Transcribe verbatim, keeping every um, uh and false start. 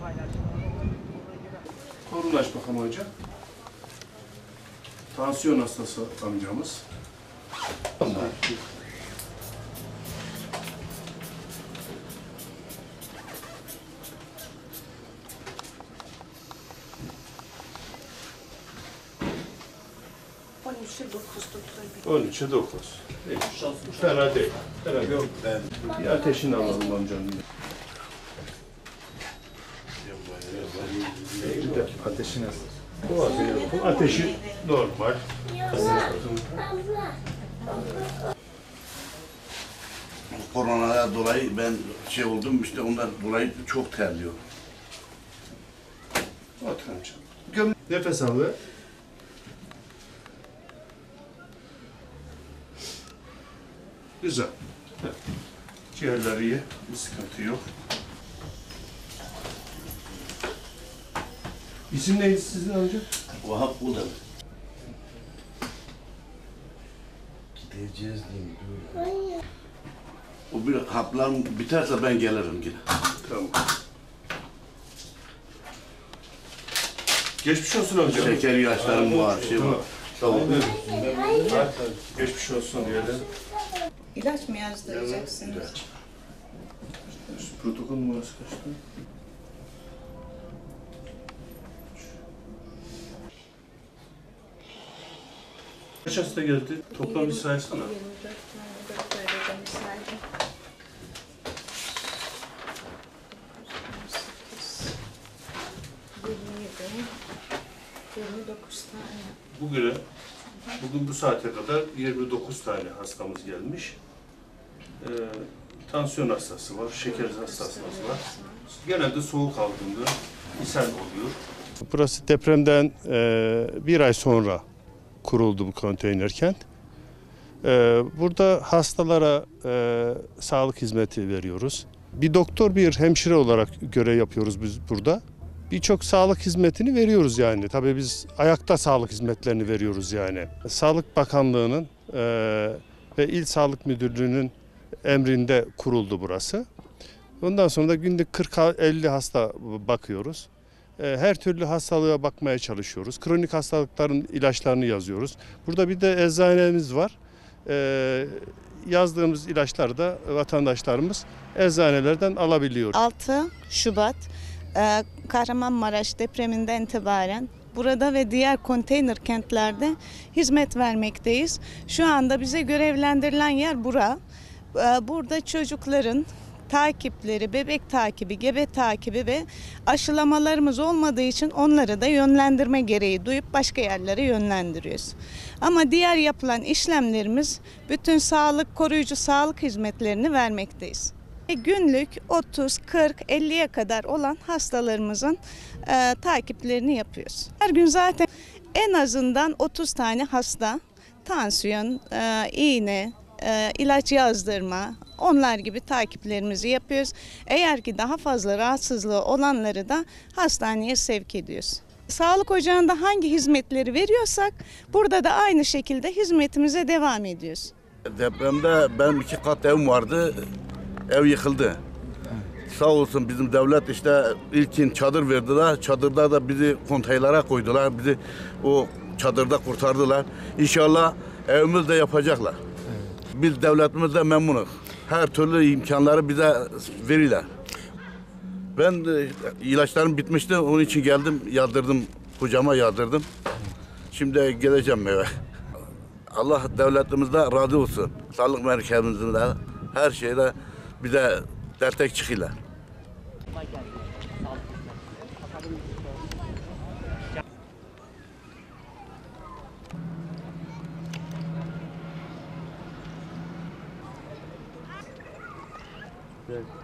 Kolunu aç bakalım hocam. Tansiyon hastası amcamız. on üçe dokuz doktor. on üçe dokuz. Fena değil. Fena değil. Yok ben. Bir ateşini alalım amcanın. Ateşi nasıl? Bu ateşi normal. Koronaya dolayı ben şey oldum işte ondan dolayı çok terliyorum. Otur amcam. Göm nefes al ve güzel. Evet. Ciğerleri iyi. Bir sıkıntı yok. İsim neydi sizin amca? Vahap burada. Gideceğiz diyeyim. O bir haplarım biterse ben gelirim yine. Tamam. Geçmiş olsun amca. Şeker ilaçlarım var, şey var. Sağ olun. Geçmiş olsun diyelim. İlaç mı yazdıracaksınız? İlaç. Protokol numarası kaçtı? Kaç hasta geldi? Toplam bir saysana. yirmi dört tane doktor ödemi saydım. yirmi yedi, yirmi dokuz tane. Bugüne, bugün bu saate kadar yirmi dokuz tane hastamız gelmiş. Ee, tansiyon hastası var, şeker hastası var. Genelde soğuk aldığında ishal oluyor. Burası depremden e, bir ay sonra kuruldu bu konteyner kent. E, burada hastalara e, sağlık hizmeti veriyoruz. Bir doktor, bir hemşire olarak görev yapıyoruz biz burada. Birçok sağlık hizmetini veriyoruz yani. Tabii biz ayakta sağlık hizmetlerini veriyoruz yani. Sağlık Bakanlığı'nın e, ve İl Sağlık Müdürlüğü'nün emrinde kuruldu burası. Ondan sonra da günlük kırk elli hasta bakıyoruz. Her türlü hastalığa bakmaya çalışıyoruz. Kronik hastalıkların ilaçlarını yazıyoruz. Burada bir de eczanemiz var. Ee, yazdığımız ilaçları da vatandaşlarımız eczanelerden alabiliyor. altı Şubat e, Kahramanmaraş depreminden itibaren burada ve diğer konteyner kentlerde hizmet vermekteyiz. Şu anda bize görevlendirilen yer bura. E, burada çocukların takipleri, bebek takibi, gebe takibi ve aşılamalarımız olmadığı için onları da yönlendirme gereği duyup başka yerlere yönlendiriyoruz. Ama diğer yapılan işlemlerimiz bütün sağlık, koruyucu sağlık hizmetlerini vermekteyiz. Günlük otuz, kırk, elliye kadar olan hastalarımızın e, takiplerini yapıyoruz. Her gün zaten en azından otuz tane hasta, tansiyon, e, iğne, e, ilaç yazdırma, onlar gibi takiplerimizi yapıyoruz. Eğer ki daha fazla rahatsızlığı olanları da hastaneye sevk ediyoruz. Sağlık ocağında hangi hizmetleri veriyorsak burada da aynı şekilde hizmetimize devam ediyoruz. Depremde benim iki kat evim vardı. Ev yıkıldı. Sağ olsun bizim devlet işte ilkin çadır verdiler. Çadırda da bizi konteynere koydular. Bizi o çadırda kurtardılar. İnşallah evimiz de yapacaklar. Biz devletimizde memnunuz. Her türlü imkanları bize verirler. Ben de ilaçlarım bitmişti. Onun için geldim, yardırdım. Kocama yardırdım. Şimdi geleceğim eve. Allah devletimizde razı olsun. Sağlık merkezimizde her şeyde bize destek çıkıyorlar. Evet.